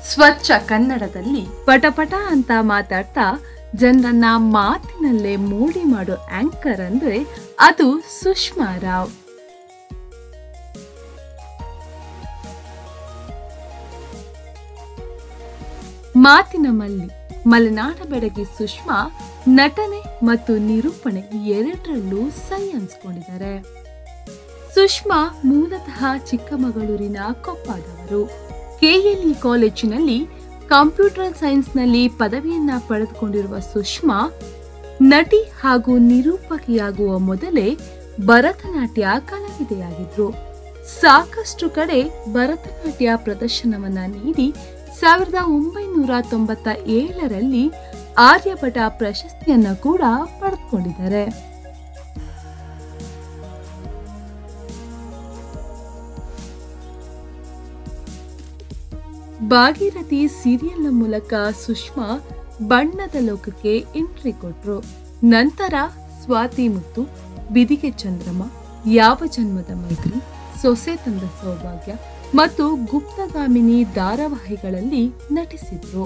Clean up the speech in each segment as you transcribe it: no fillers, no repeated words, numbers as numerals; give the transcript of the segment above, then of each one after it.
ಸ್ವಚ್ಛ ಕನ್ನಡದಲ್ಲಿ ಪಟಪಟ ಅಂತ ಮಾತಾಡ್ತಾ ಜನರನ್ನ ಮಾತಿನಲ್ಲೇ ಮೋಡಿ ಮಾಡೋ ಆಂಕರ್ ಅಂದ್ರೆ ಅದು ಸುಷ್ಮಾ ರಾವ್. ಮಾತಿನ ಮಲ್ಲಿ ಮಲೆನಾಡ ಬೆಡಗಿ ಸುಷ್ಮಾ ನಟನೆ ಮತ್ತು ನಿರೂಪಣೆ ಎರಡರಲ್ಲೂ ಸೈ ಅನ್ಸ್ಕೊಂಡಿದ್ದಾರೆ. ಸುಷ್ಮಾ ಮೂಲತಃ ಚಿಕ್ಕಮಗಳೂರಿನ ಕೊಪ್ಪದವರು. ಕೆಎಲ್ಇ ಕಾಲೇಜಿನಲ್ಲಿ ಕಂಪ್ಯೂಟರ್ ಸೈನ್ಸ್ನಲ್ಲಿ ಪದವಿಯನ್ನ ಪಡೆದುಕೊಂಡಿರುವ ಸುಷ್ಮಾ ನಟಿ ಹಾಗೂ ನಿರೂಪಕಿಯಾಗುವ ಮೊದಲೇ ಭರತನಾಟ್ಯ ಕಲಾವಿದೆಯಾಗಿದ್ರು. ಸಾಕಷ್ಟು ಕಡೆ ಭರತನಾಟ್ಯ ಪ್ರದರ್ಶನವನ್ನ ನೀಡಿ 1997ರಲ್ಲಿ ಆರ್ಯಭಟ ಪ್ರಶಸ್ತಿಯನ್ನ ಕೂಡ ಪಡೆದುಕೊಂಡಿದ್ದಾರೆ. ಭಾಗೀರಥಿ ಸೀರಿಯಲ್ನ ಮೂಲಕ ಸುಷ್ಮಾ ಬಣ್ಣದ ಲೋಕಕ್ಕೆ ಎಂಟ್ರಿ ಕೊಟ್ರು. ನಂತರ ಸ್ವಾತಿ ಮುತ್ತು, ಬಿದಿಗೆ ಚಂದ್ರಮ, ಯಾವ ಜನ್ಮದ ಮೈತ್ರಿ, ಸೊಸೆ ತಂದ ಸೌಭಾಗ್ಯ ಮತ್ತು ಗುಪ್ತಗಾಮಿನಿ ಧಾರಾವಾಹಿಗಳಲ್ಲಿ ನಟಿಸಿದ್ರು.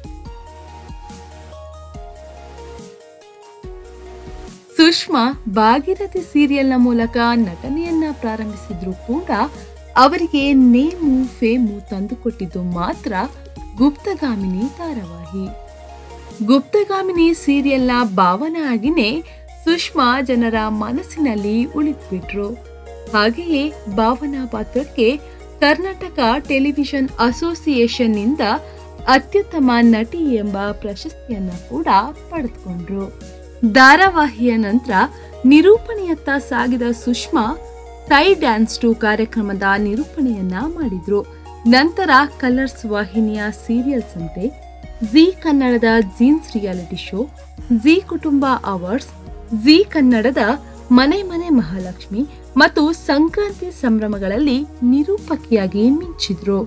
ಸುಷ್ಮಾ ಭಾಗೀರಥಿ ಸೀರಿಯಲ್ನ ಮೂಲಕ ನಟನೆಯನ್ನ ಪ್ರಾರಂಭಿಸಿದ್ರು ಕೂಡ ಅವರಿಗೆ ನೇಮು ಫೇಮು ತಂದುಕೊಟ್ಟಿದ್ದು ಮಾತ್ರ ಗುಪ್ತಗಾಮಿನಿ ಧಾರಾವಾಹಿ. ಗುಪ್ತಗಾಮಿನಿ ಸೀರಿಯಲ್ನ ಭಾವನಾ ಆಗಿನೇ ಸುಷ್ಮಾ ಜನರ ಮನಸ್ಸಿನಲ್ಲಿ ಉಳಿದ್ಬಿಟ್ರು. ಹಾಗೆಯೇ ಭಾವನಾ ಪಾತ್ರಕ್ಕೆ ಕರ್ನಾಟಕ ಟೆಲಿವಿಷನ್ ಅಸೋಸಿಯೇಷನ್ ನಿಂದ ಅತ್ಯುತ್ತಮ ನಟಿ ಎಂಬ ಪ್ರಶಸ್ತಿಯನ್ನ ಕೂಡ ಪಡೆದುಕೊಂಡ್ರು. ಧಾರಾವಾಹಿಯ ನಂತರ ನಿರೂಪಣೆಯತ್ತ ಸಾಗಿದ ಸುಷ್ಮಾ ಸೈ ಡ್ಯಾನ್ಸ್ 2 ಕಾರ್ಯಕ್ರಮದ ನಿರೂಪಣೆಯನ್ನ ಮಾಡಿದ್ರು. ನಂತರ ಕಲರ್ಸ್ ವಾಹಿನಿಯ ಸೀರಿಯಲ್ಸ್ ಅಂತೆ ಜಿ ಕನ್ನಡದ ಜೀನ್ಸ್ ರಿಯಾಲಿಟಿ ಶೋ, ಜಿ ಕುಟುಂಬ ಅವಾರ್ಡ್ಸ್, ಜಿ ಕನ್ನಡದ ಮನೆ ಮನೆ ಮಹಾಲಕ್ಷ್ಮಿ ಮತ್ತು ಸಂಕ್ರಾಂತಿ ಸಂಭ್ರಮಗಳಲ್ಲಿ ನಿರೂಪಕಿಯಾಗಿ ಮಿಂಚಿದ್ರು.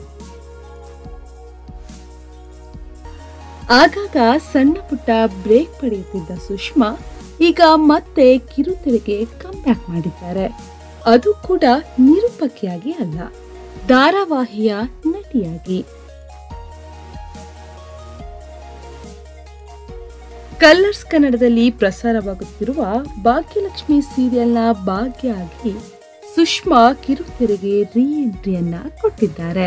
ಆಗಾಗ ಸಣ್ಣ ಪುಟ್ಟ ಬ್ರೇಕ್ ಪಡೆಯುತ್ತಿದ್ದ ಸುಷ್ಮಾ ಈಗ ಮತ್ತೆ ಕಿರುತೆರೆಗೆ ಕಮ್ಬ್ಯಾಕ್ ಮಾಡಿದ್ದಾರೆ. ಅದು ಕೂಡ ನಿರೂಪಕಿಯಾಗಿ ಅಲ್ಲ, ಧಾರಾವಾಹಿಯ ನಟಿಯಾಗಿ. ಕಲರ್ಸ್ ಕನ್ನಡದಲ್ಲಿ ಪ್ರಸಾರವಾಗುತ್ತಿರುವ ಭಾಗ್ಯಲಕ್ಷ್ಮಿ ಸೀರಿಯಲ್ನ ಭಾಗ್ಯ ಆಗಿ ಸುಷ್ಮಾ ಕಿರುತೆರೆಗೆ ರೀ ಎಂಟ್ರಿಯನ್ನ ಕೊಟ್ಟಿದ್ದಾರೆ.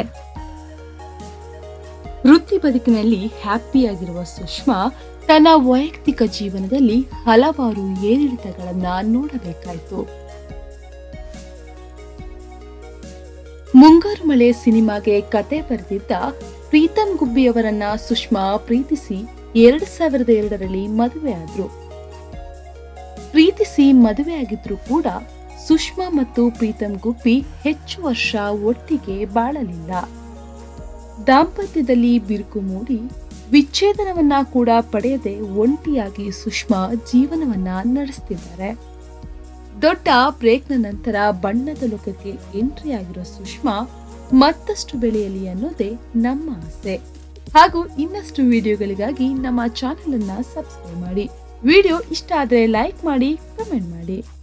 ವೃತ್ತಿ ಬದುಕಿನಲ್ಲಿ ಹ್ಯಾಪಿಯಾಗಿರುವ ಸುಷ್ಮಾ ತನ್ನ ವೈಯಕ್ತಿಕ ಜೀವನದಲ್ಲಿ ಹಲವಾರು ಏರಿಳಿತಗಳನ್ನ ನೋಡಬೇಕಾಯಿತು. ಮುಂಗಾರು ಮಳೆ ಸಿನಿಮಾಗೆ ಕತೆ ಬರೆದಿದ್ದ ಪ್ರೀತಮ್ ಗುಬ್ಬಿಯವರನ್ನ ಸುಷ್ಮಾ ಪ್ರೀತಿಸಿ 2002ರಲ್ಲಿ ಮದುವೆಯಾದ್ರು. ಪ್ರೀತಿಸಿ ಮದುವೆಯಾಗಿದ್ರು ಕೂಡ ಸುಷ್ಮಾ ಮತ್ತು ಪ್ರೀತಮ್ ಗುಬ್ಬಿ ಹೆಚ್ಚು ವರ್ಷ ಒಟ್ಟಿಗೆ ಬಾಳಲಿಲ್ಲ. ದಾಂಪತ್ಯದಲ್ಲಿ ಬಿರುಕು ಮೂಡಿ ವಿಚ್ಛೇದನವನ್ನ ಕೂಡ ಪಡೆಯದೆ ಒಂಟಿಯಾಗಿ ಸುಷ್ಮಾ ಜೀವನವನ್ನ ನಡೆಸುತ್ತಿದ್ದಾರೆ. ದೊಡ್ಡ ಬ್ರೇಕ್ನ ನಂತರ ಬಣ್ಣದ ಲೋಕಕ್ಕೆ ಎಂಟ್ರಿ ಆಗಿರೋ ಸುಷ್ಮಾ ಮತ್ತಷ್ಟು ಬೆಳೆಯಲಿ ಅನ್ನೋದೇ ನಮ್ಮ ಆಸೆ. ಹಾಗೂ ಇನ್ನಷ್ಟು ವಿಡಿಯೋಗಳಿಗಾಗಿ ನಮ್ಮ ಚಾನೆಲ್ ಅನ್ನ ಸಬ್ಸ್ಕ್ರೈಬ್ ಮಾಡಿ. ವಿಡಿಯೋ ಇಷ್ಟ ಆದ್ರೆ ಲೈಕ್ ಮಾಡಿ, ಕಮೆಂಟ್ ಮಾಡಿ.